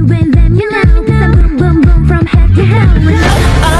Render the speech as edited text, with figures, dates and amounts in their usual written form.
you and let me know, 'cause I'm boom boom boom from head to toe.